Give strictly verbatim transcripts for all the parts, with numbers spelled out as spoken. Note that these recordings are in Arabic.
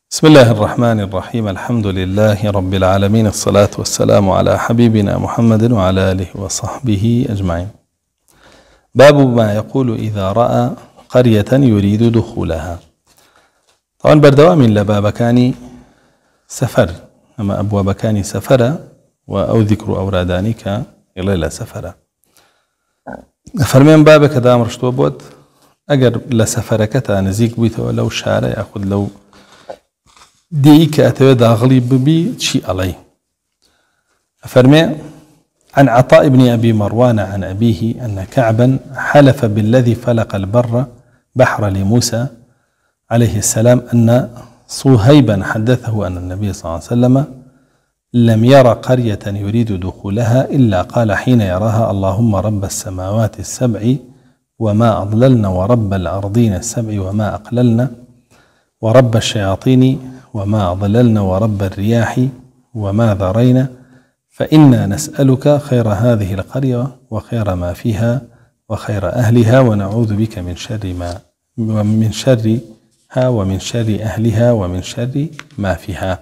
بسم الله الرحمن الرحيم. الحمد لله رب العالمين، الصلاة والسلام على حبيبنا محمد وعلى آله وصحبه أجمعين. باب ما يقول إذا رأى قرية يريد دخولها. طبعا بردوام لبابكاني سفر، أما أبوابكاني سفر أو ذكر أورادانك إلا سفر. فرمين بابك دام رشتو بود أجر لسفركتا نزيك بيته لو شارع يأخذ لو ديك أتوى داغلي ببي شيء عليه. فرمي عن عطاء بن أبي مروان عن أبيه أن كعبا حلف بالذي فلق البر بحر لموسى عليه السلام أن صهيبا حدثه أن النبي صلى الله عليه وسلم لم يرى قرية يريد دخولها إلا قال حين يراها: اللهم رب السماوات السبع وما أضللن، ورب الأرضين السبع وما أقللن، ورب الشياطين وما أضللن، ورب الرياح وما ذرين، فإنا نسألك خير هذه القرية وخير ما فيها وخير أهلها، ونعوذ بك من شر ما ومن شرها ومن شر أهلها ومن شر ما فيها.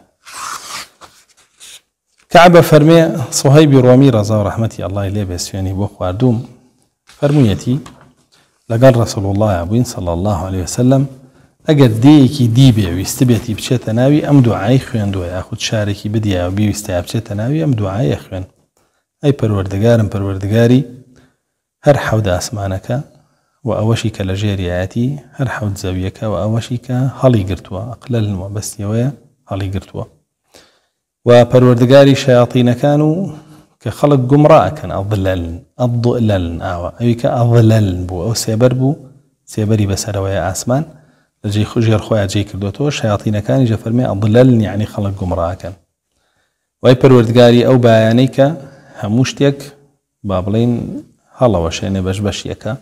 كعب فرمي صهيب رومي رضا رحمتي الله إليه بسياني بخواردوم فرميتي لقال رسول الله عبوين صلى الله عليه وسلم اگر دیکی دیبه ویستبیتی بچه ناوی ام دعای خوین دوی اخود شارکی بدیا و بیوستی بچه ناوی ام دعای خوین ای پروردگارم پروردگاری هر حود اسمانک و اوشیک لجریاتی هر حود زویک و اوشیک حالی گرتوا اقلل و بستیوی حالی گرتوا و پروردگاری شیاطین کانو که خلق گمراه کن اضلل اضلل آوا اوی که اضلل بو او سیبر بو سیبری بسروی اسمان جي خجير خويا جي كردوتو شياطين كان يجي فرمي أضللن يعني خلق جمراه كان واي پروردگاري أو بيانيك هموشتك بابلين هلا وشيني باش باش يكا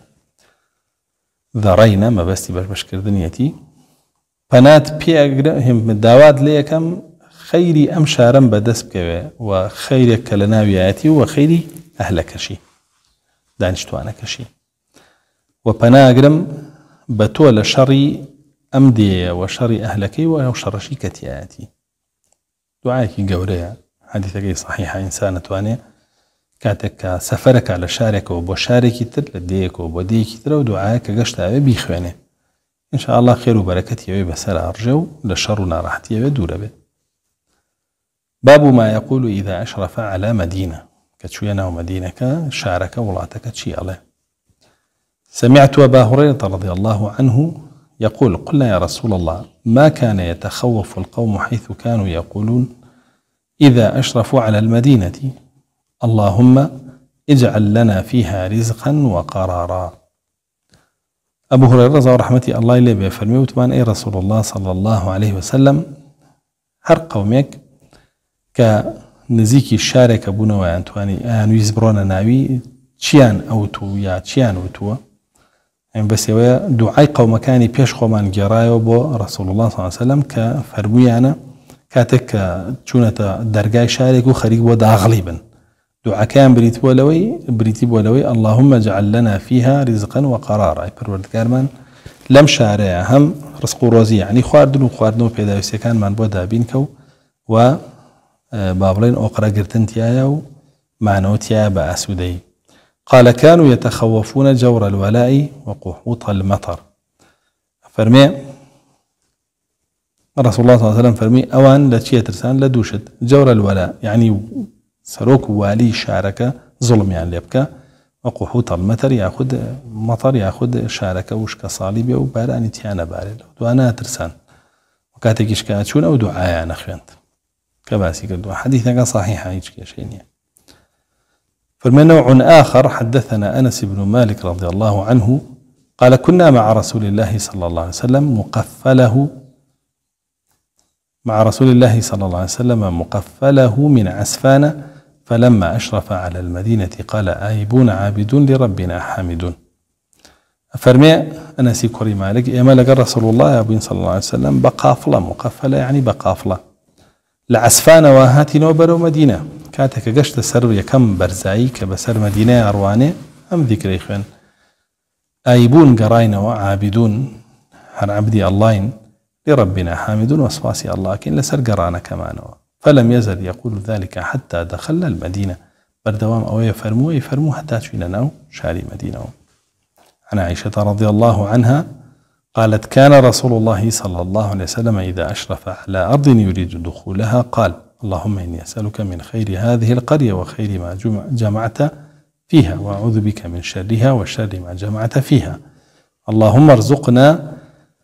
ذرينا ما بستي باش باش كردنيتي بنات بيا هم الدواد ليكم خيري أم شارم بدس بكوي وخيرك كلناوياتي وخيري أهلك شي دانشتوانا كشي وبناقرم بتول شري أمدي وشر أهلكي وشر شيكتياتي. دعائك قوريا حديثك صحيحة إنسانة تواني كاتك سفرك على شارك وبشارك تر لديك وبديك تر ودعائك قشت أبي بيخواني إن شاء الله خير وبركتي أبي بسر أرجو لشرنا راحتي أبي دور أبي. باب ما يقول إذا أشرف على مدينة كتشوينا ومدينك شارك ولاتك تشي عليه. سمعت أبا هريرة رضي الله عنه يقول: قلنا يا رسول الله ما كان يتخوف القوم حيث كانوا يقولون إذا أشرفوا على المدينة اللهم اجعل لنا فيها رزقا وقرارا. أبو هريرة رضي رحمتي الله إليه بفرمي وتمان أي رسول الله صلى الله عليه وسلم هر قومك كنزيكي الشارك أبونا وأنتواني أنو يزبرون ناوي تشيان أوتو يا تشيان أوتو يعني بس يويا دعاء قوم كاني بيش خومان جرايو بو رسول الله صلى الله عليه وسلم كفرميانا كاتك تشونة درجاي شارك وخريج بو داغليبا دعاء كان بريت بولوي بريتي بولوي اللهم اجعل لنا فيها رزقا وقرارا. يبرورد كارمان لم شارع هم رزق روزي يعني خواردن وخواردن وبيداوسي كان من بو دابينكو و بابلين أقرأ قرتنتيايا ومعنوتيايا بأسودي. قال: كانوا يتخوفون جور الولاء وقحوط المطر. فرمي رسول الله صلى الله عليه وسلم فرمي أوان لتشي ترسان لدوشت جور الولاء يعني سروك والي شارك ظلم يعني ليبكى، وقحوط المطر ياخذ مطر ياخذ شارك وشك صالبي وباراني تيانا بارل وانا ترسان وكاتكيش كاتشون أو دعاء أنا خيانت كباسي كردوا حديثك صحيح هيك شيء. فمن نوع آخر حدثنا أنس بن مالك رضي الله عنه قال: كنا مع رسول الله صلى الله عليه وسلم مقفله مع رسول الله صلى الله عليه وسلم مقفله من عسفان فلما أشرف على المدينة قال: آيبون عابدون لربنا حامدون. فرمي أنس كريم مالك يما لقى رسول الله أبين صلى الله عليه وسلم بقافلة مقفلة يعني بقافلة لعسفان وهاتي نوبر مدينة كاتك قشت سر يكم برزاي كبسر مدينة أرواني أم ذكري خوين آيبون قراين وعابدون هر عبدي اللهين لربنا حامد وسواسي الله كن لسر قرانا كمان. فلم يزل يقول ذلك حتى دخل المدينة بردوام أو يفرمو يفرمو حتى تشيننا شاري مدينة. عن عائشة رضي الله عنها قالت كان رسول الله صلى الله عليه وسلم إذا أشرف على أرض يريد دخولها قال اللهم إني أسألك من خير هذه القرية وخير ما جمعت فيها وأعوذ بك من شرها وشر ما جمعت فيها. اللهم ارزقنا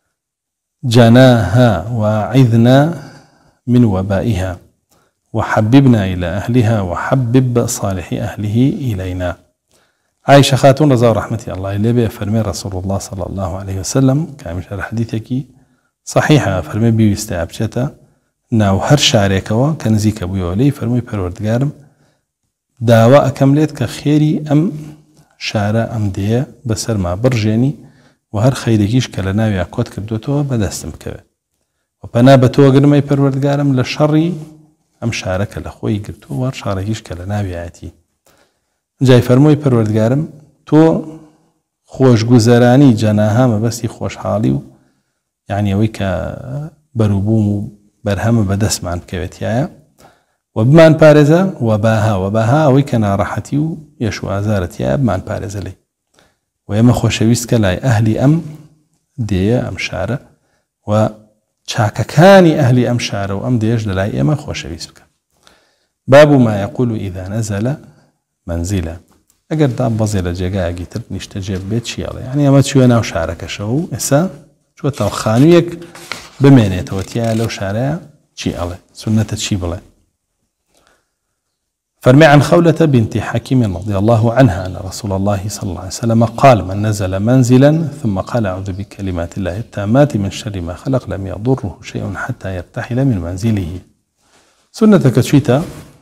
جناها وأعذنا من وبائها وحببنا إلى أهلها وحبب صالح أهله إلينا. عائشة خاتون رضا ورحمة الله إليه فرمي رسول الله صلى الله عليه وسلم كامل حديثك صحيحة فرمي بيوستا أبشتا ناو هر شعريكوا كنزيك أبوي ولي فرمي پروردگارم داوا أكملت كخيري أم شعر أم دي بسر ما برجيني وهر خيركيش كلناوي أكوت كردوتوا بدستم كوي وبنا بتو قرمي پروردگارم لشري أم شعرك لخوي قرتو وهر شعركيش كلناوي آتي جاي فرموي پروردگارم تو خوش گوزراني جناها مبسي خوش حالي يعني ويك بروبوم برهم بدس معن بكويتيايا وبمان بارزة وباها وباها ويك نارحتي يشو آزارتيا بمان بارزة لي ويما خوشويست كلاي أهلي أم دي أم شارة وشاككاني أهلي أم شارة وأم ديش للاي أما خوشويست بك. باب ما يقول إذا نزل منزله اگر دا بزيل جگا گیتر نشتجب بيت شياله يعني اما تشوي ناو شارك شو اسا شو تو خانويك بمينيت وتيا لو شارع شياله سنه تشيبله. فرمي عن خولة بنت حكيم رضي الله عنها ان رسول الله صلى الله عليه وسلم قال من نزل منزلا ثم قال اعوذ بكلمات الله التامات من شر ما خلق لم يضره شيء حتى يرتحل من منزله. سنه كشيتا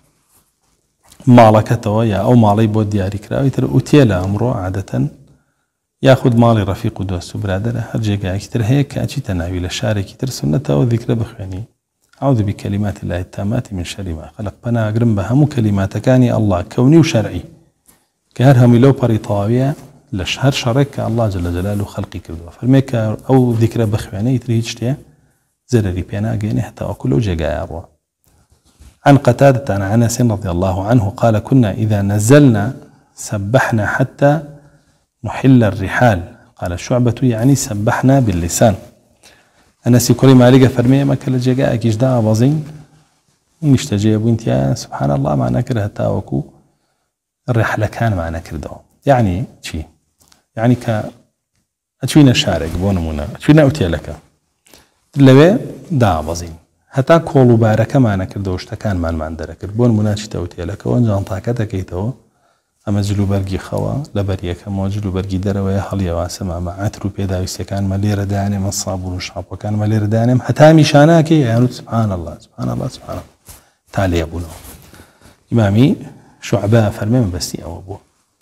مالكته يا أو مالي بود دياري كراوي ترى أوتيلا أمره عادة ياخذ مالي رفيق ودوست برادره هرجع كتير هيك أجي تناوي للشارع كتير سنته وذكر بخواني أعوذ بكلمات الله التامات من شر ما خلق بنا أقرم بها مو كلمات كاني الله كوني وشرعي كهرهم لو بريطاوية لشهر شرك الله جل جلاله خلقي كردوا فرميك أو ذكر بخواني تري هيجتيا زرري بينا أجيني حتى أكل وجا أروى. عن قتادة عن أنس رضي الله عنه قال كنا إذا نزلنا سبحنا حتى نحل الرحال. قال الشعبة يعني سبحنا باللسان. أنس كل ما لقى فرمية ما كل جاء أكيش دا بازين نشتجيب وانت يا سبحان الله معنا كره تاوكو الرحلة كان معنا كردو يعني شي يعني ك أتشوينا الشارع بونمونا أتشوينا أوتي لك اللي دا بازين هتا كولو باركة معنا كردوشتا كان مان مان دركر بون مناشي توتي لك وانجان طاقتا كيتو اما جلو برقي خوا لبريك اما جلو برقي دروي حليا واسما مع عترو بيداويسي كان ملير دانم الصابون وشعب وكان ملير دانم حتى مشاناكي يعني سبحان الله سبحان الله سبحان الله تالي ابونا امامي شعباء فرمي من بسي او ابوه.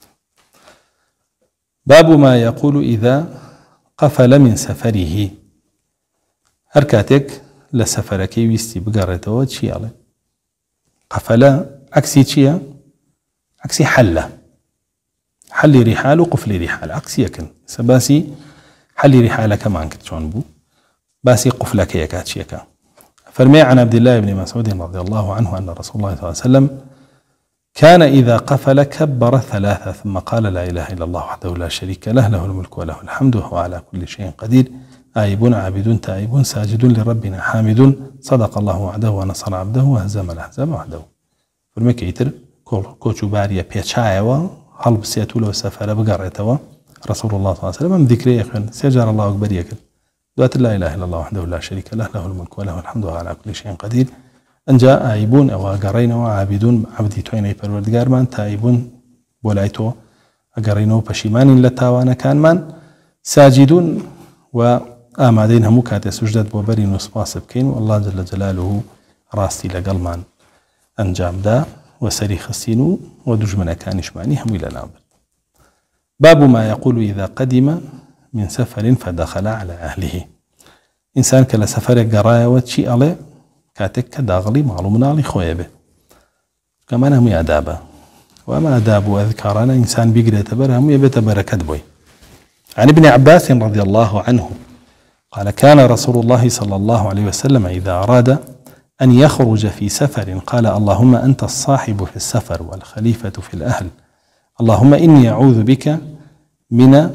باب ما يقول اذا قفل من سفره هركاتك لسفركي ويستي بقرته شي على قفله عكسي شيء عكسي حله حل رحال وقفل رحال عكسي يكن سباسي حل رحالك كمان كتشون بو باسي قفلك يكاتشيكا. فرمي عن عبد الله بن مسعود رضي الله عنه ان رسول الله صلى الله عليه وسلم كان اذا قفل كبر ثلاثه ثم قال لا اله الا الله وحده لا شريك له له الملك وله الحمد وهو على كل شيء قدير آيبون عابدون تائبون ساجدون لربنا حامدون صدق الله وعده ونصر عبده وهزم الأحزاب وحده. فرمي كيتر كوچو باريا بيتشايوا هل بسيتو لو سفر بقريتوا رسول الله صلى الله عليه وسلم ذكري يخن سيجار الله أكبر يكن دوات لا إله إلا الله وحده لا شريك له له الملك وله الحمد وهو على كل شيء قدير. أن جاء آيبون أو قرينا وعابدون عبدي تويني پروردگار من تائبون بولايتو قرينا وبشيمان لتاوانا كان من ساجدون و آمادين همو كاتي سجدت بوبرين وسباس بكين والله جل جلاله راستي لقلمان أنجام دا وسري خسينو ودجمنا كانش معني همو إلى نابر. باب ما يقول إذا قدم من سفر فدخل على أهله. إنسان كلا سفر قرايا وتشي عليه كاتك كداغلي معلومنا علي خويا به كمان هم أدابا وما أداب وأذكارنا إنسان بيقرأ تبر هم يبت بركت بوي. عن ابن عباس رضي الله عنه قال كان رسول الله صلى الله عليه وسلم إذا أراد أن يخرج في سفر قال اللهم أنت الصاحب في السفر والخليفة في الأهل اللهم إني أعوذ بك من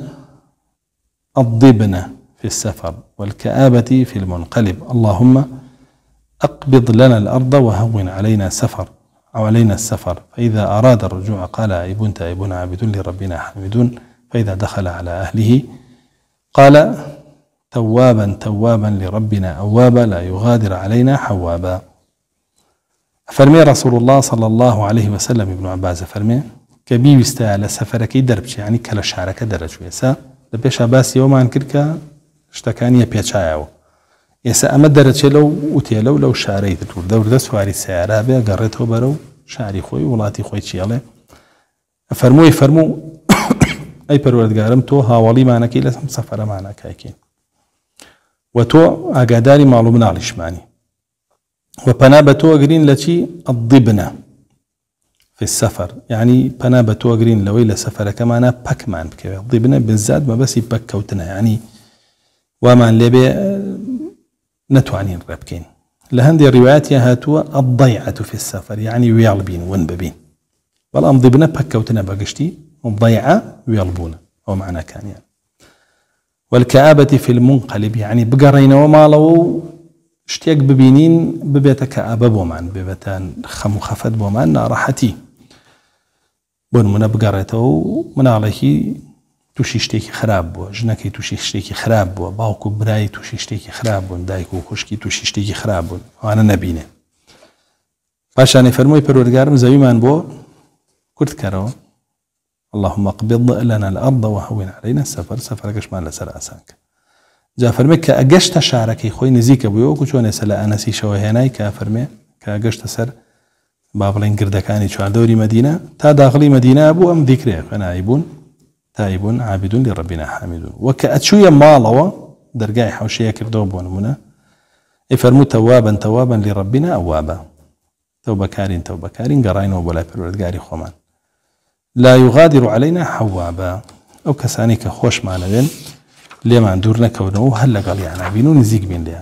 الضبن في السفر والكآبة في المنقلب اللهم أقبض لنا الأرض وهون علينا السفر أو علينا السفر فإذا أراد الرجوع قال عيب تائب عابد لربنا حامدون فإذا دخل على أهله قال توابا توابا لربنا أوابا لا يغادر علينا حوابا. فرمي رسول الله صلى الله عليه وسلم ابن عباس فرمي كبي وستال سفرك دربش يعني كلا شعرك درج ويسا لبيش عباس يوما كركا اشتكانية بيتشايو يسا أما درج لو وتيلو لو شعري تدور دور ده سواري السيارة بيا قريته برو شعري خوي ولاتي خوي تشيالي فرموي فرمو أي پروردگارم تو هاولي معنا كي لسم سفر معنا كايكين وتو أقاداري معلومنا علشماني وبنابتو أقرين لشي الضبنة في السفر يعني بنابتو أقرين لو إلى سفر كمانا بكمان بكي الضبنة بالذات ما بس يبك كوتنا يعني وما لبي نتواني الربكين لهندي الروايات هاتوا الضيعة في السفر يعني ويالبين ونببين والأم ضبنة بك كوتنا بقشتي الضيعة ويالبون أو معنى كان يعني والكآبة في المنقلب يعني بقرين وما لو اشتياق ببينين ببيت كآبة بومان ببيتان خم خفت بومان راحتي بون من بقريته من عليه توشي شتيكي خراب بو جنكي توشي شتيكي خراب بو باوكو براي توشي شتيكي خراب بو دايكو خشكي توشي شتيكي خراب بو وانا نبينه فاشاني فرموي پروردگارم زويمان بو كرت كارو اللهم اقبض لنا الأرض وهون علينا السفر سفر قشمان لسر أسانك جا فرمي كأقشت شعركي خوي نزيك بيو كچون يسلا أنسي شوهيناي كافرمي كأقشت سر بابلين قردكاني شوار دوري مدينة تا داخلي مدينة أبو أم ذكري فنائبون تائبون عابدون لربنا حامدون وكأتشوية مالوا درقاي حوشية كردوبون منا يفرمو توابا توابا لربنا أوابا توبة كارين توبة كارين قراين وبلا پروردگاري خومان لا يغادر علينا حوابا أو كسانيك خوش معنا بين لما دورنا كونه هلا قال يعني بينون نزيق بين لها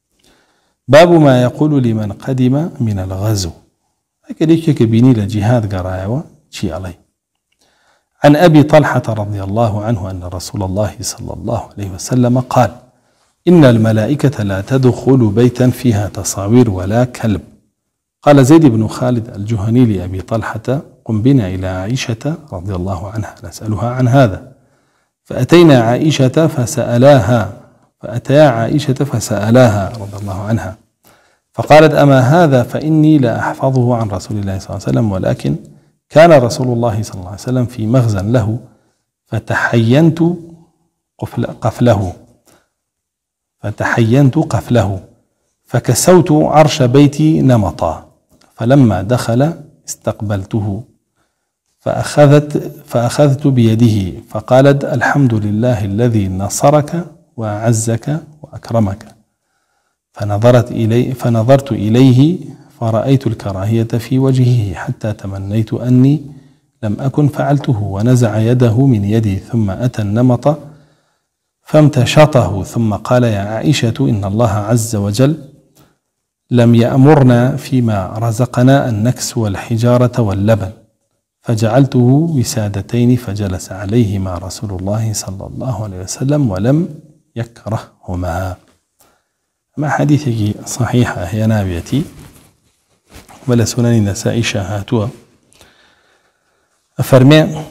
باب ما يقول لمن قدم من الغزو هكذا كبيني لجهاد قرايوه شي علي عن أبي طلحة رضي الله عنه أن رسول الله صلى الله عليه وسلم قال إن الملائكة لا تدخل بيتا فيها تصاوير ولا كلب قال زيد بن خالد الجهني لأبي طلحة قم بنا إلى عائشة رضي الله عنها نسألها عن هذا فأتينا عائشة فسألاها فأتيا عائشة فسألاها رضي الله عنها فقالت أما هذا فإني لا أحفظه عن رسول الله صلى الله عليه وسلم ولكن كان رسول الله صلى الله عليه وسلم في مخزن له فتحينت قفله فتحينت قفله فكسوت عرش بيتي نمطا فلما دخل استقبلته فأخذت فأخذت بيده فقالت الحمد لله الذي نصرك وأعزك وأكرمك فنظرت إلي فنظرت إليه فرأيت الكراهية في وجهه حتى تمنيت أني لم أكن فعلته ونزع يده من يدي ثم أتى النمط فامتشطه ثم قال يا عائشة إن الله عز وجل لم يأمرنا فيما رزقنا أن نكسو الحجارة واللبن فجعلته وسادتين فجلس عليهما رسول الله صلى الله عليه وسلم ولم يكرههما. ما حديثك صحيحة هي نابيتي ولا سنن النساء شاهاتها أفرمي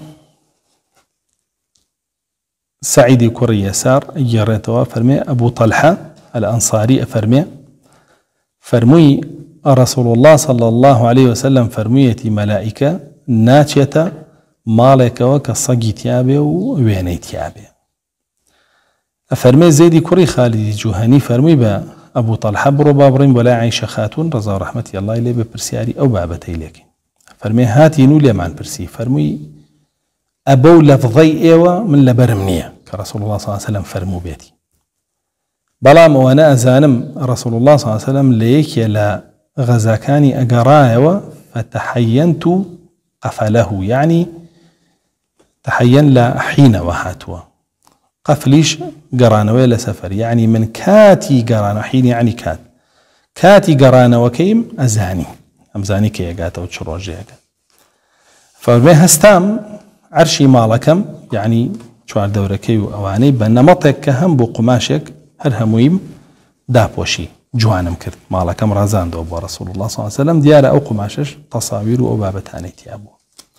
سعيد كري يسار يريتوا فرمي أبو طلحة الأنصاري أفرمي فرمي رسول الله صلى الله عليه وسلم فرميتي ملائكة ناتشة مالك وكصقي تيابي وويني تيابي أفرمي زيدي كري خالد جهني فرمي با أبو طلحة برو بابرين ولا عيشة خاتون رضا رحمة الله إليه ببرسياري أو بابتي لك فرمي هاتي نولي معن برسي فرمي أبو لفظي إيوة من لبرمنية كرسول الله صلى الله عليه وسلم فرمو بيتي بلام وانا أزانم رسول الله صلى الله عليه وسلم ليك يلا غزاكاني أقرايوة فتحينت قفله يعني تحين لا حين وهاتوا قفليش قرانوي لسفر يعني من كاتي قرانو حين يعني كات كاتي قرانو وكيم أزاني أمزاني كي يقاتا وتشروجي يقات فالمي هستام عرشي مالكم يعني شوار دوركي وأواني بنمطك كهم بو قماشك هر همويم دابوشي جوانم كرت مالكم رازان دو رسول الله صلى الله عليه وسلم ديار أو قماشش تصاوير وأبابتاني تيابو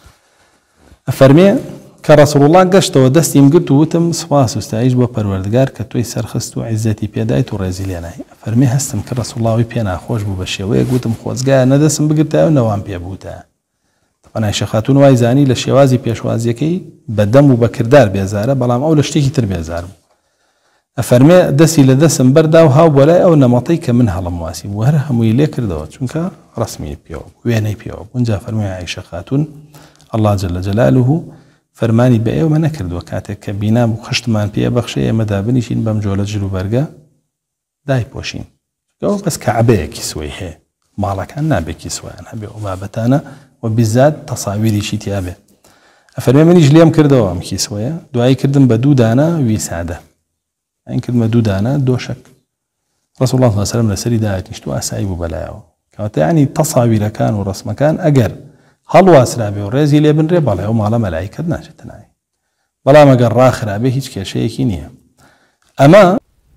أفرمي كرسول الله قشت ودستي مقلت وتم سواس واستعيج بپروردگار كتوي سرخست وعزتي بيدايت ورزيلياناي فرمي هستم كرسول الله وبينا خوش بو بشوي قلتم خوزقا ندسم بقلتا ونوام بيبوتا طبعا عائشة خاتون وايزاني لشوازي بيشوازيكي بدم وبكردار بيزاره بلام او لشتيكي تر بيزاره أفرمي دسي لدسم بردا وهاو ولا او نمطيك منها لمواسي وهرها مويلي كردوات شنك رسمي بيوب ويني بيوب ونجا فرمي عائشة خاتون الله جل جلاله فرماني بأي وما نكرد وكاتك كبينا بخشتمان بيه بخشي مدى بنيشين بمجولة جلو برقا داي بوشين قو بس كعبه كسويه مالك عنا بكسوه أنا بأبابتانا وبالذات تصاويري شيتي أبي أفرمي مني جليم كردو أم كسويه دعاي كردن بدودانا ويساده يعني كردن بدودانا دوشك رسول الله صلى الله عليه وسلم لسري دايت نشتو أسايب بلايو كانت يعني تصاوير كان ورسم كان أقر هل واسرابي ورزي لي بن ريبالا يوم على ملائكة ناجتناي بلا ما قال راخر أبي هيك كشيء كينيا أما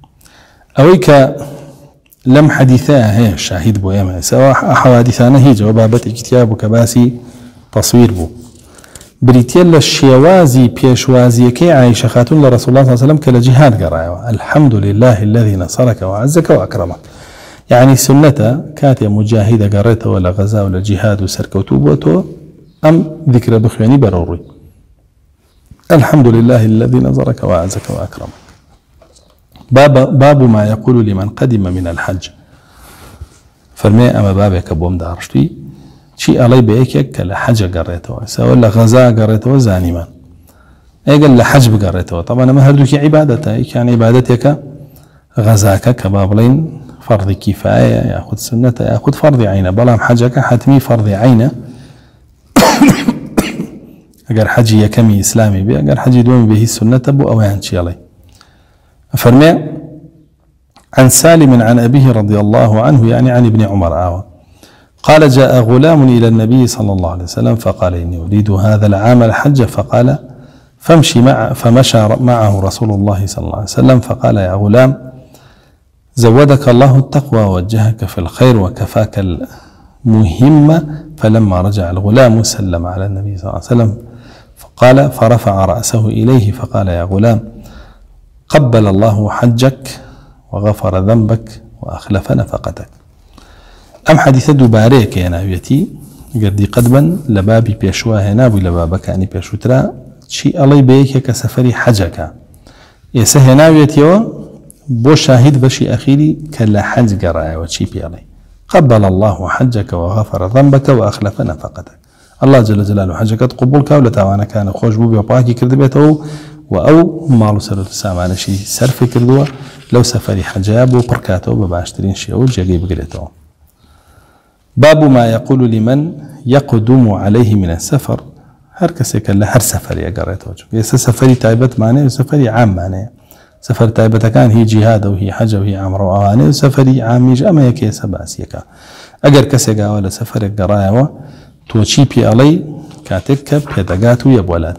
أويك لم حديثا هي شاهد بو يما سواء حوادثانا هي جوابات كتاب وكباسي تصوير بو بريتيل الشيوازي بيشوازي كي عائشة خاتون لرسول الله صلى الله عليه وسلم كلا جهاد قرايوا الحمد لله الذي نصرك وعزك وأكرمك يعني سنة كاتيا مجاهدة قريته ولا غزاء ولا جهاد وسركوتوبوتو أم ذكر بخياني بروري الحمد لله الذي نظرك وأعزك وأكرمك باب, باب ما يقول لمن قدم من الحج فرمي أما بابك بوم دارشتي شيء علي بيكك كلا حج قريته سواء غزاء قريته زانما أي قال لحج قريته طبعا ما هردوك عبادته كان عبادتك غزاك كبابلين فرض كفاية يأخذ سنة يأخذ فرض عينه بلام حجك حتمي فرض عينه أجر حجي كمي إسلامي بي أجر حجي دومي به السنة بو أوان شيالي فرمي عن سالم عن أبيه رضي الله عنه يعني عن ابن عمر آوى قال جاء غلام إلى النبي صلى الله عليه وسلم فقال إني أريد هذا العام الحج فقال فامشي مع فمشى معه رسول الله صلى الله عليه وسلم فقال يا غلام زودك الله التقوى ووجهك في الخير وكفاك المهمة فلما رجع الغلام سلم على النبي صلى الله عليه وسلم فقال فرفع رأسه إليه فقال يا غلام قبل الله حجك وغفر ذنبك وأخلف نفقتك أم حديث دوباريك يا نابيتي قردي قدما لبابي بيشواه نابي لبابك يعني بيشوترا شيء الله بيك كسفري حجك يسهي نابيتي بو شاهد بشي أخيري كلا حج قرأي وشي بيالي قبل الله حجك وغفر ذنبك وأخلف نفقتك الله جل جلاله حجك قبولك ولا تاوانا كان خوش بو بيباكي كرد بيته وأو مالو سرد سامانا شي سرفي كردوا لو سفري حجاب وبركاته بباشترين شيء جاقي بقريته باب ما يقول لمن يقدم عليه من السفر هر كسي كلا هر سفري قريته يسا سفري تايبت معناه وسفري عام معناه سفر تايبة كان هي جهاد وهي حج وهي عمر وآواني وسفري عاميج أما يكي سباسيكا أجر كسيقا ولا سفر القرايا توشي بي علي كاتك بيدقات ويبولاد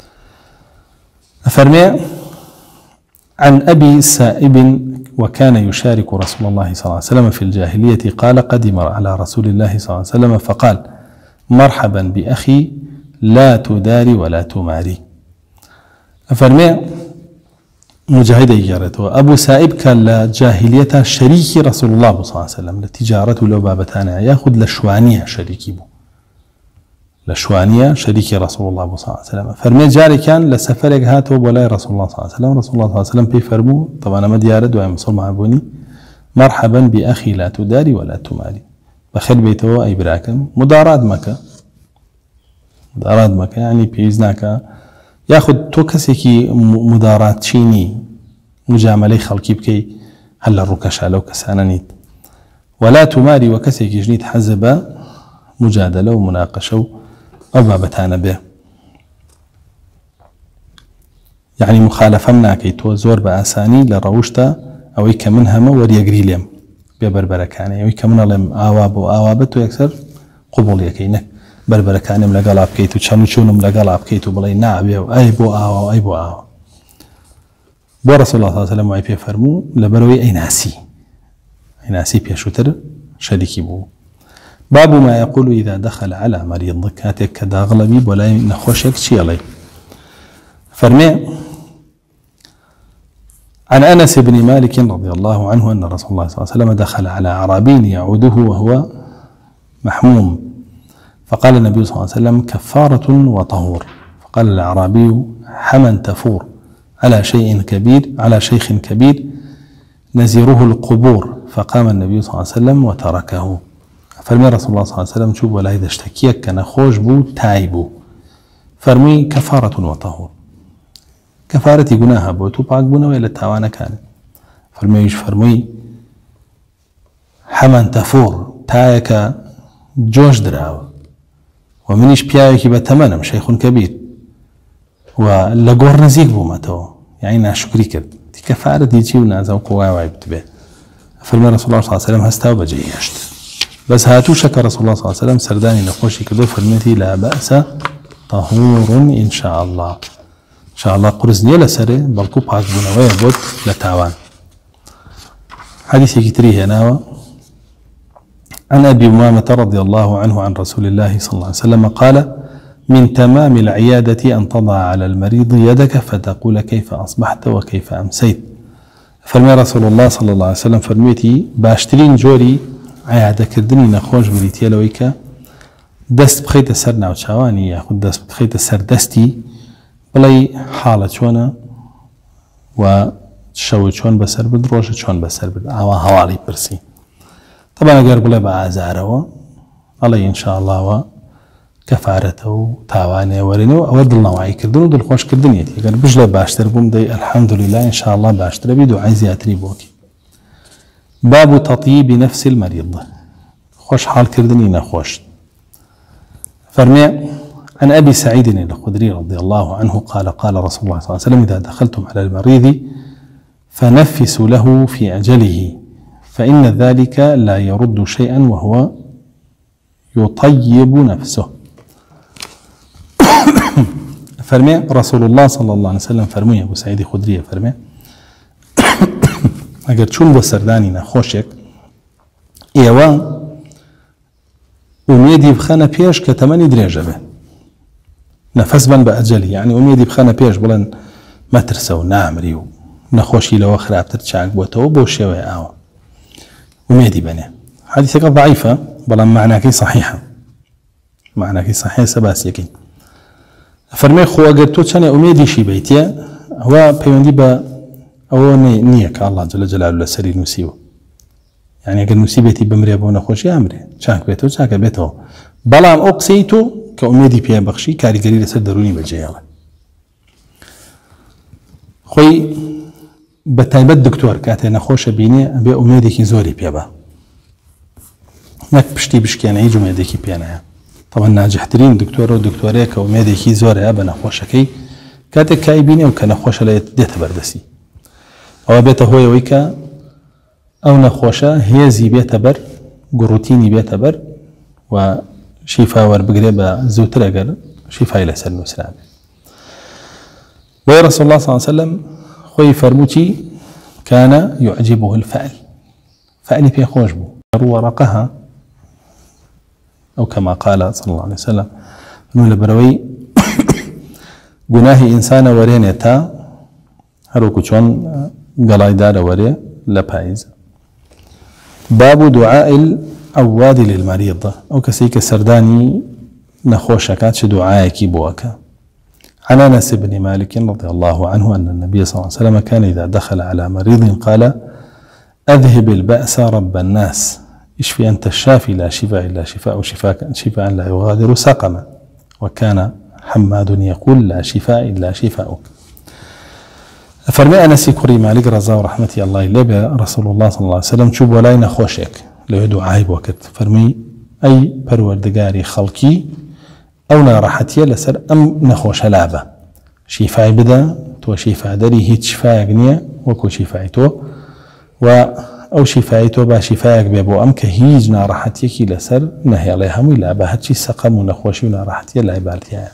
أفرمي عن أبي سائب وكان يشارك رسول الله صلى الله عليه وسلم في الجاهلية قال قدم على رسول الله صلى الله عليه وسلم فقال مرحبا بأخي لا تداري ولا تماري أفرمي مجاهد يجارته أبو سائب كان لجاهلية شريك رسول الله صلى الله عليه وسلم لتجارته لو بابتانا ياخذ لشوانية شريكي بو لشوانية شريك رسول الله صلى الله عليه وسلم فرمي جاري كان لسفرك هاته ولا رسول الله صلى الله عليه وسلم رسول الله صلى الله عليه وسلم بيفرمو طبعا ما ديارد وعي مصر معبوني مرحبا بأخي لا تداري ولا تماري بخير بيته أي براكم مدارات مكة مدارات مكة يعني بيزناك ياخذ توكسيكي مدارات شيني مجاملة خلقي بكي هلا الركشة لو كسانانيت ولا تماري وكسيكي جنيت حزب مجادلة ومناقشة أو بابتانا به يعني مخالفة ناكي تو زور بأساني لروشتا أو كمن هما وريقري لهم ببربركاني أو كمن لهم آواب وآوابت ويكسر قبول يكينك بربركاني ملقال عبكيتو شانو شونو ملقال عبكيتو بلاي نعبي أي بو آوا أي بو آوا بو رسول الله صلى الله عليه وسلم وعيبه فرمو لبروي أي ناسي أي ناسي بيشوتر شريكي بو. باب ما يقول إذا دخل على مريض كاتك كدا أغلبي ولا نخوشك شي علي. فرمي عن أنس بن مالك رضي الله عنه أن رسول الله صلى الله عليه وسلم دخل على أعرابي يعوده وهو محموم فقال النبي صلى الله عليه وسلم كفارة وطهور. فقال الأعرابي حمى تفور على شيء كبير على شيخ كبير نزيره القبور. فقام النبي صلى الله عليه وسلم وتركه. فرمي رسول الله صلى الله عليه وسلم شوف ولا إذا اشتكيك كان خوش بو تايبو فرمي كفارة وطهور كفارتي قناها بو توباك بونا وإلا التاوانا كان فرمي فرمي حمن تفور تايك جوش دراو ومنيش بيايك بتمنم شيخ كبير ولقور نزيك بو ماتو يعني ناشكري كرد دي كفارة دي جي ونازو قواي وعيبت فرمي رسول الله صلى الله عليه وسلم هستاو بجي يشت بس هاتو شك رسول الله صلى الله عليه وسلم سرداني نخوشي كدو فرميتي لا بأس طهور إن شاء الله إن شاء الله قرزني لسره بلكو باك بنوية بود لتعوان. حديث كتريه ناوى عن أبي أمامة رضي الله عنه عن رسول الله صلى الله عليه وسلم قال من تمام العيادة أن تضع على المريض يدك فتقول كيف أصبحت وكيف أمسيت. فرمي رسول الله صلى الله عليه وسلم فرميتي باشترين جوري عيادة كردني نخوش بريتيا لويكا دست بخيت السر ناوچاواني ياخد دست بخيت السر دستي بلاي حالة شوانا وشو شون بسر برد روش شون بسر برد عوا هوالي برسي طبعا اگر بلاي بعازاره علي ان شاء الله وكفارته تاواني ورينو اود النوعي كردنو دل خوش كردني اگر بجلا باشتر بوم دي الحمد لله ان شاء الله باشتر بيدو عايز ياتري بوكي. باب تطيب نفس المريض خوش حال كردني نخوش. فرمي عن أبي سعيد الخدري رضي الله عنه قال قال رسول الله صلى الله عليه وسلم إذا دخلتم على المريض فنفسوا له في أجله فإن ذلك لا يرد شيئا وهو يطيب نفسه. فرمي رسول الله صلى الله عليه وسلم فرمي أبو سعيد الخدري فرمي اگر چون بو سردانی نخوشک ایوان امیدی بخانه پیش که تمنی دریجه به نفس بن بأجلی يعني امیدی بخانه پیش بلن مترسه و نامری و نخوشی لو خرابتر چاک بوتو بو شوی آوا امیدی بنه. حديثك ضعيفة بلان معناكي صحيحة معناكي صحيحة سباسيكي فرمي خو اگر تو چنه امیدی شی بیتیه هو پیوندی با أو نيك الله جل جلاله لسري نسيبه يعني أقل نسيبتي بمري أبونا خوشي أمري شاك بيته شاك بيته بلام أقسيتو كأميدي بيان بخشي كاري قليل لسر دروني بجيالة خوي بتايبت دكتور كاتي نخوش بيني أبي أميدي كي زوري بيابا نك بشتي بشكي أنا يجو أميدي كي بيانا طبعا ناجحترين دكتور ودكتوري كأميدي كي زوري أبا نخوشكي كاتي كاي بيني وكنخوش لا يتديت بردسي أو بيته هو يويكا أو نخوشة هي زي بيته بر قروتيني بيته بر وشفاء وربقريبا زوتر أقل شفاء إلى سلم وسلام. ورسول الله صلى الله عليه وسلم خوي فرموتي كان يعجبه الفأل فأل في خوشبه ورقها أو كما قال صلى الله عليه وسلم من البروي قناه إنسان ورينيتا هروكو چون قلاي دار وري لبايز. باب دعاء الأواد للمريض أو كسيك السرداني نخوشكات شو دعائك بوكا. عن أنس بن مالك رضي الله عنه أن النبي صلى الله عليه وسلم كان إذا دخل على مريض قال أذهب البأس رب الناس اشفي أنت الشافي لا شفاء إلا شفاء شفاء شفاء لا يغادر سقما وكان حماد يقول لا شفاء إلا شفاءك. فرمي أنس كريم مالك رضا ورحمتي الله إليه رسول الله صلى الله عليه وسلم شوف ولا نخوشك لو دعاء وقت فرمي أي پروردگاري خلقي أو نراحتي لسر أم نخوش لابا شفاء بدا تۆ شیفادەری هیچ شیفایەک نییە وەکو شیفای تۆ و ئەو شیفای تۆ با شیفایەک بێ بۆ ئەم کە هیچ ناڕەحەتیەکی لەسەر نەهێڵێ هەمووی لا بە هەرچی سەقەم و نەخۆشی و ناڕەحەتیە لای باڵتیایە.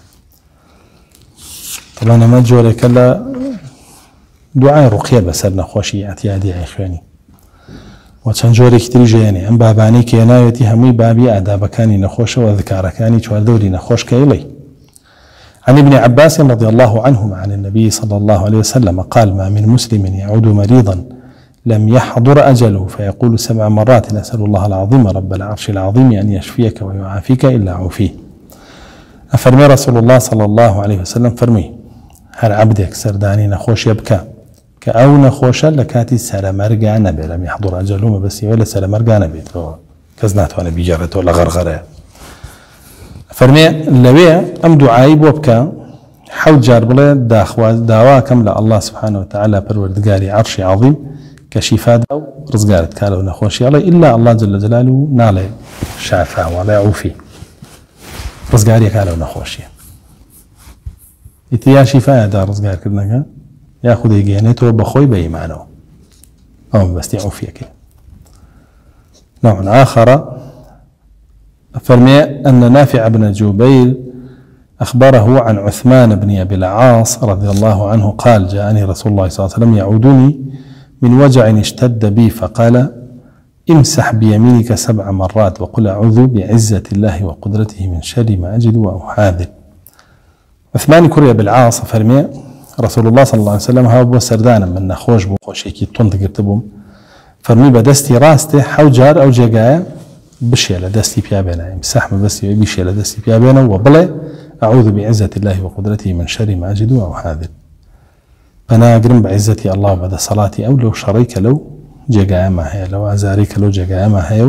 طبعا ئەمە جۆرێکە لە دوعای ڕوقیە بەسەر نەخۆشی ئەتیادیای خوێنی و چەند جۆرێکی تری ژێنێ ئەم بابانەی کە هێناوێتی هەمووی بابی ئادابەکانی نەخۆشەوە ذکارەکانی چواردەوری نەخۆش کەیڵێ. عن ابن عباس رضي الله عنهما عن النبي صلى الله عليه وسلم قال ما من مسلم يعود مريضا لم يحضر أجله فيقول سبع مرات نسأل الله العظيم رب العرش العظيم أن يشفيك ويعافيك إلا عوفيه. أفرمي رسول الله صلى الله عليه وسلم فرمي هر عبدك سرداني نخوش يبكى كأو نخوش لكاتي سلامرقا نبي لم يحضر أجله ما بس ولا سلامرقا نبي كزنات وانا بيجرته ولا غرغره. فرمي لويه أم دعائي بوبكى حول جار بلا داوا كاملة الله سبحانه وتعالى پروردگاري عرشي عظيم كشفاء أو رزقارت كالو نخوشي علي إلا الله جل جلاله نالي شافع ولا عوفي رزقاري كالو نخوشي إتيا شفاء دا رزقار كرنك ياخذ يجينيته بخوي بإيمانه أو بس عوفيك. نوع آخر فرمي أن نافع بن جبير أخبره عن عثمان بن أبي العاص رضي الله عنه قال جاءني رسول الله صلى الله عليه وسلم يعودني من وجع اشتد بي فقال امسح بيمينك سبع مرات وقل أعوذ بعزة الله وقدرته من شر ما أجد وأحاذر. عثمان كري بالعاص فرمي رسول الله صلى الله عليه وسلم هاو بو سردانا من نخوش بو خوشيكي طنط قرتبهم فرمي بدستي راستي حو جار أو جاقايا بشي على دستي بيابينا امسح بس بشي على دستي بيابينا وبلا أعوذ بعزة الله وقدرته من شر ما أجد وأحاذر. أنا أقرم بعزتي الله بعد صلاتي أو لو شريك لو جاقايا ما هي لو أزاريك لو جاقايا ما هي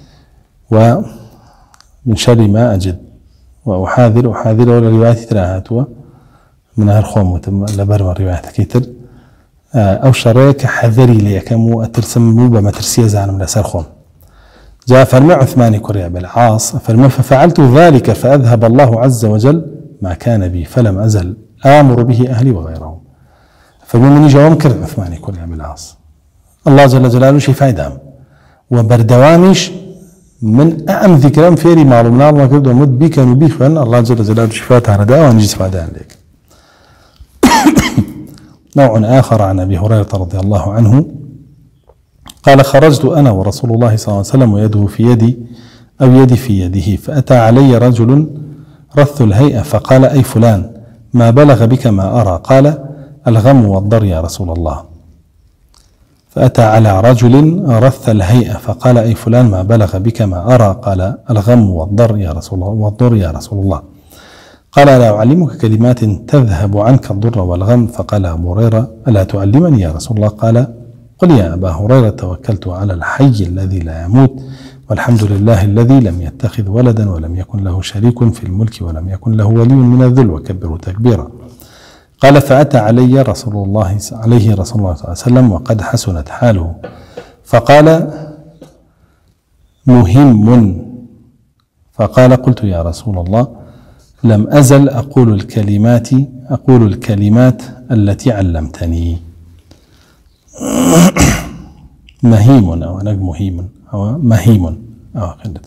ومن شر ما أجد وأحاذر أحاذر ولا رواية تراهاتوا من هالخوم لبر من رواية كيتر أو شريك حذري لي كم أترسم مو بما ترسيه زعلم لسر خوم. جاء فرمى عثمان كريع بالعاص فرمى ففعلت ذلك فأذهب الله عز وجل ما كان بي فلم أزل آمر به أهلي وغيرهم. فمن جوام كرد عثمان كريع بالعاص الله جل جلاله شي فايدام وبردوامش من أعم ذكرام فيري معلومنا الله كرد ومد بي كانوا بي فان الله جل جلاله شفاة هردا ونجي سفادان لك. نوع آخر عن أبي هريرة رضي الله عنه قال خرجت أنا ورسول الله صلى الله عليه وسلم ويده في يدي أو يدي في يده فأتى علي رجل رث الهيئة فقال أي فلان ما بلغ بك ما أرى قال الغم والضر يا رسول الله. فأتى على رجل رث الهيئة فقال أي فلان ما بلغ بك ما أرى قال الغم والضر يا رسول الله والضر يا رسول الله. قال ألا أعلمك كلمات تذهب عنك الضر والغم فقال أبو هريرة ألا تعلمني يا رسول الله قال قل يا أبا هريرة توكلت على الحي الذي لا يموت والحمد لله الذي لم يتخذ ولدا ولم يكن له شريك في الملك ولم يكن له ولي من الذل وكبره تكبيرا. قال فأتى علي رسول الله عليه رسول الله صلى الله عليه وسلم وقد حسنت حاله فقال مهم فقال قلت يا رسول الله لم أزل أقول الكلمات أقول الكلمات التي علمتني. مهيم أو أنا مهيم أو مهيم أو قلت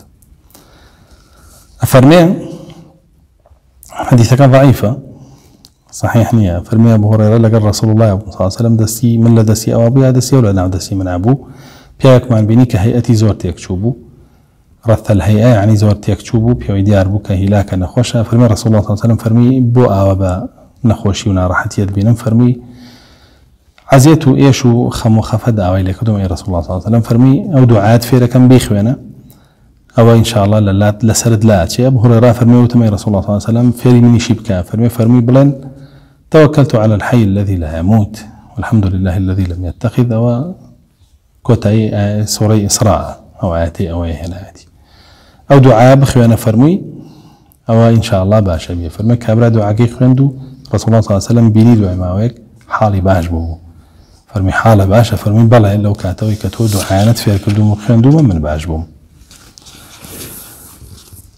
أفرمي حديث كان ضعيفة صحيح نية فرمي أبو هريرة لقى رسول الله صلى الله عليه وسلم دسي من لدسي أو أبويا دسي ولا نعم دسي من أبو بياك من بيني كهيئتي زورتك شوبو رث الهيئة يعني زورتك شوبو بيوي ديار بو كهلاك نخوشة فرمي رسول الله صلى الله عليه وسلم فرمي بو آوابا نخوشي ونارحت يد بينم فرمي عزيتو ايشو خمو خفد اوي لكدوم اي رسول الله صلى الله عليه وسلم فرمي او دعاءات فيرا كم بيخوينا او ان شاء الله لا لسرد لا شيء ابو هريره فرمي وتمي رسول الله صلى الله عليه وسلم فيري مني شبكا فرمي فرمي بلن توكلت على الحي الذي لا يموت والحمد لله الذي لم يتخذ او كوتاي سوري اسراء او اياتي او هناتي او دعاء بخوينا فرمي او ان شاء الله باشا بي فرمي كابرا دعاء كي خويندو رسول الله صلى الله عليه وسلم بيني دعاء ماويك حالي باش بو فرمي حالة باشا فرمي بلا لو كاتوي كتو دعانت فيها كل دوم خويندو من باش بو.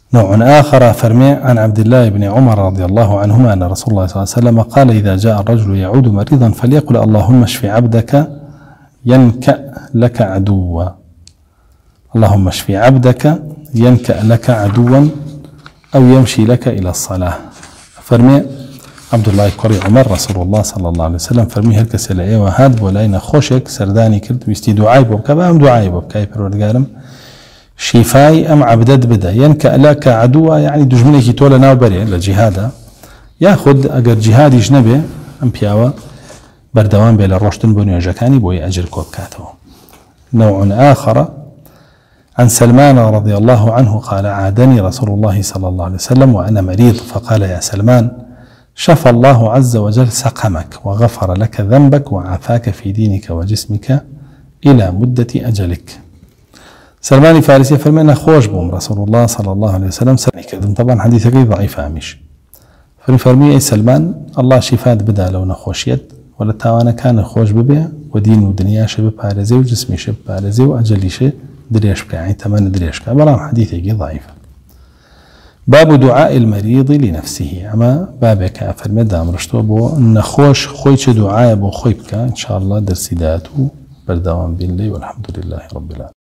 نوع آخر فرمي عن عبد الله بن عمر رضي الله عنهما أن رسول الله صلى الله عليه وسلم قال: إذا جاء الرجل يعود مريضا فليقل اللهم اشف عبدك ينكأ لك عدوا. اللهم اشف عبدك ينكأ لك عدوا أو يمشي لك إلى الصلاة. فرمي عبد الله كوري عمر رسول الله صلى الله عليه وسلم فرمي هل كسل وهاد ولاين خوشك سرداني كرت ويستي دعاي بوبك بام دعاي بوبك پروردگارم شفاي ام عبدت بدا ينكأ لك عدوا يعني دجمنك تولا ناو بري لجهادا ياخد اگر جهادي جنبه ام بياوا بردوان بين الرشدن بني جكاني بوي اجر كوبكاتو. نوع آخر عن سلمان رضي الله عنه قال: عادني رسول الله صلى الله عليه وسلم وأنا مريض فقال: يا سلمان شفى الله عز وجل سقمك وغفر لك ذنبك وعافاك في دينك وجسمك إلى مدة أجلك. سلمان فارسي فرمينا خوش بوم رسول الله صلى الله عليه وسلم سلمان طبعا حديثك ضعيف هامش فرمي أي سلمان الله شفاد بدا لو نخوشيت ولا تاوانا كان خوش ببيع ودين ودنيا شبه بارزي وجسمي شبه بارزي وأجلي شبه دريش بك يعني تمن دريش بك بلام حديثي ضعيف. باب دعاء المريض لنفسه اما بابك افرمي دام رشتو بو نخوش خويش دعاء بو خويبك ان شاء الله درسي داتو بردوام بالله والحمد لله رب العالمين.